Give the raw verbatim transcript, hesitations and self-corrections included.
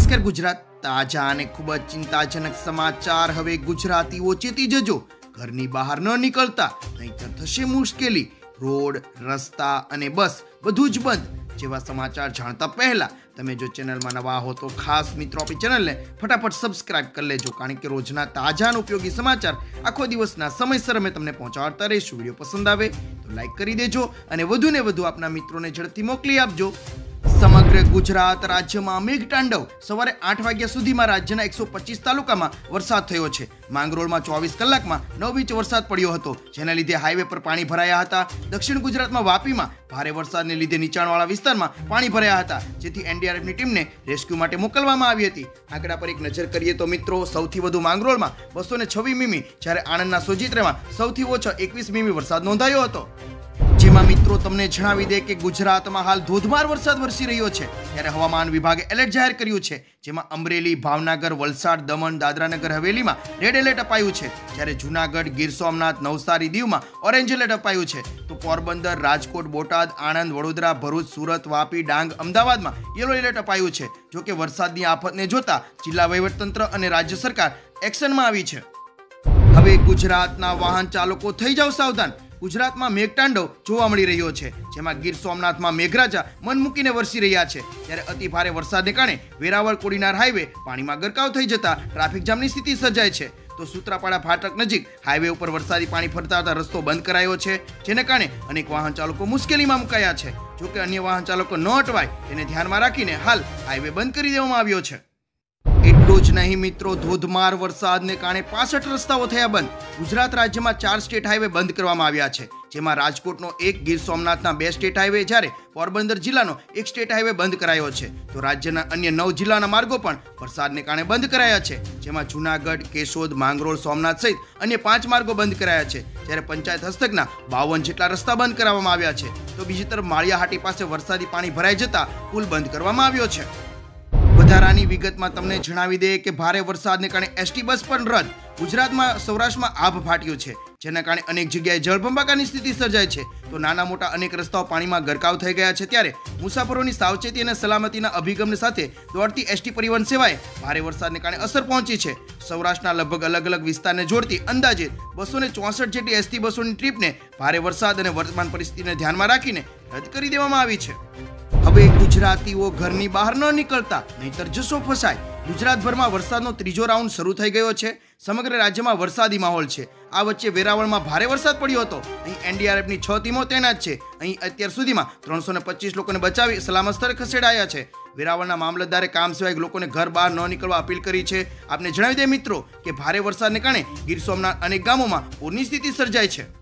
નમસ્કાર ગુજરાત, તાજા અને ખૂબ જ ચિંતાજનક સમાચાર। હવે ગુજરાતીઓ ચેતી જજો, ઘરની બહાર ન નીકળતા, નહીંતર થશે મુશ્કેલી। રોડ, રસ્તા અને બસ બધું જ બંધ જેવા સમાચાર જાણતા પહેલા તમે જો ચેનલમાં નવા હો તો ખાસ મિત્રો આપણી ચેનલને ફટાફટ સબસ્ક્રાઇબ કરી લેજો, કારણ કે રોજના તાજા અને ઉપયોગી સમાચાર આખો દિવસના સમયસર અમે તમને પહોંચાડતા રહીશું। વિડીયો પસંદ આવે તો લાઈક કરી દેજો અને વધુ ને વધુ આપના મિત્રોને ઝડપથી મોકલી આપજો। સમગ્ર ગુજરાત રાજ્યમાં મેઘતાંડવ। સવારે આઠ વાગ્યા સુધીમાં રાજ્યના એકસો પચીસ તાલુકામાં વરસાદ થયો છે। માંગરોળમાં ચોવીસ કલાકમાં નવ ઇંચ વરસાદ પડ્યો હતો, જેના લીધે હાઈવે પર પાણી ભરાયા હતા। દક્ષિણ ગુજરાતમાં વાપીમાં ભારે વરસાદને લીધે નીચાણવાળા વિસ્તારમાં પાણી ભરાયા હતા, જેથી એનડીઆરએફની ટીમને રેસ્ક્યુ માટે મોકલવામાં આવી હતી। આંકડા પર એક નજર કરીએ તો મિત્રો, સૌથી વધુ માંગરોળમાં બસો ને છવ્વીસ મીમી, જ્યારે આણંદના સોજિત્રામાં સૌથી ઓછો એકવીસ મીમી વરસાદ નોંધાયો હતો। જેમાં મિત્રો તમને જણાવી દે કે ગુજરાતમાં હાલ ધોધમાર વરસાદ વરસી રહ્યો છે, ત્યારે હવામાન વિભાગે એલર્ટ જાહેર કર્યું છે। જેમાં અમરેલી, ભાવનગર, વલસાડ, દમણ, દાદરાનગર હવેલીમાં રેડ એલર્ટ અપાયું છે, જ્યારે જૂનાગઢ, ગીર સોમનાથ, નવસારી, દીવમાં ઓરેન્જ એલર્ટ અપાયું છે। તો પોરબંદર, રાજકોટ, બોટાદ, આણંદ, વડોદરા, ભરૂચ, સુરત, વાપી, ડાંગ, અમદાવાદમાં યલો એલર્ટ અપાયું છે। જોકે વરસાદની આફતને જોતા જિલ્લા વહીવટીતંત્ર અને રાજ્ય સરકાર એક્શનમાં આવી છે। હવે ગુજરાતના વાહન ચાલકો થઈ જાવ સાવધાન। ગુજરાતમાં મેઘતાંડવ જોવા મળી રહ્યો છે, જેમાં ગીર સોમનાથમાં મેઘરાજા મન મૂકીને વરસી રહ્યા છે, ત્યારે અતિ ભારે વરસાદને કારણે વેરાવળ કોડીનાર હાઈવે પાણીમાં ગરકાવ થઈ જતા ટ્રાફિક જામની સ્થિતિ સર્જાય છે। તો સૂત્રાપાડા ફાટક નજીક હાઈવે ઉપર વરસાદી પાણી ફરતા રસ્તો બંધ કરાયો છે, જેને કારણે અનેક વાહન ચાલકો મુશ્કેલીમાં મુકાયા છે। જોકે અન્ય વાહન ચાલકો ન અટવાય તેને ધ્યાનમાં રાખીને હાલ હાઈવે બંધ કરી દેવામાં આવ્યો છે। એટલું જ નહીં મિત્રો, ધોધમાર વરસાદને કારણે પાસઠ રસ્તાઓ થયા બંધ। ગુજરાત રાજ્યમાં ચાર સ્ટેટ હાઈવે બંધ કરવામાં આવ્યા છે, જેમાં રાજકોટનો એક, ગીર સોમનાથના બે સ્ટેટ હાઈવે, જ્યારે પોરબંદર જિલ્લાનો એક સ્ટેટ હાઈવે બંધ કરાયો છે। તો રાજ્યના અન્ય નવ જિલ્લાના માર્ગો પણ વરસાદને કારણે બંધ કરાયા છે, જેમાં જૂનાગઢ, કેશોદ, માંગરોળ, સોમનાથ સહિત અન્ય પાંચ માર્ગો બંધ કરાયા છે, જ્યારે પંચાયત હસ્તકના બાવન જેટલા રસ્તા બંધ કરવામાં આવ્યા છે। તો બીજી તરફ માળિયાહાટી પાસે વરસાદી પાણી ભરાઈ જતા પુલ બંધ કરવામાં આવ્યો છે। વધારાની વિગતમાં તમને જણાવી દે કે ભારે વરસાદને કારણે એસટી બસ પણ રદ। ગુજરાતમાં સૌરાષ્ટ્રમાં આભ ફાટ્યું છે, જેના કારણે અનેક જગ્યાએ જળબંબાકારની સ્થિતિ સર્જાય છે। તો નાના મોટા અનેક રસ્તાઓ પાણીમાં ગરકાવ થઈ ગયા છે, ત્યારે મુસાફરોની સાવચેતી અને સલામતીના અભિગમની સાથે દોડતી એસટી પરિવહન સેવાએ ભારે વરસાદને કારણે અસર પહોંચી છે। સૌરાષ્ટ્રના લગભગ અલગ અલગ વિસ્તારને જોડતી અંદાજે બસો ને ચોસઠ જેટલી એસટી બસોની ટ્રીપને ભારે વરસાદ અને વર્તમાન પરિસ્થિતિને ધ્યાનમાં રાખીને રદ કરી દેવામાં આવી છે। હવે ગુજરાતીઓ ઘરની બહાર ન નીકળતા, નહીંતર જશો ફસાય। ગુજરાતભરમાં વરસાદનો ત્રીજો રાઉન્ડ શરૂ થઈ ગયો છે। સમગ્ર રાજ્યમાં વરસાદી માહોલ છે। આ વચ્ચે વેરાવળમાં ભારે વરસાદ પડ્યો હતો। અહીં એનડીઆરએફની છ ટીમો તૈનાત છે। અહીં અત્યાર સુધીમાં ત્રણસો ને પચીસ લોકોને બચાવી સલામત સ્થળે ખસેડાયા છે। વેરાવળના મામલતદારે કામ સિવાય લોકોને ઘર બહાર ન નીકળવા અપીલ કરી છે। આપને જણાવી દે મિત્રો કે ભારે વરસાદને કારણે ગીર સોમનાથ અનેક ગામોમાં પૂરની સ્થિતિ સર્જાય છે।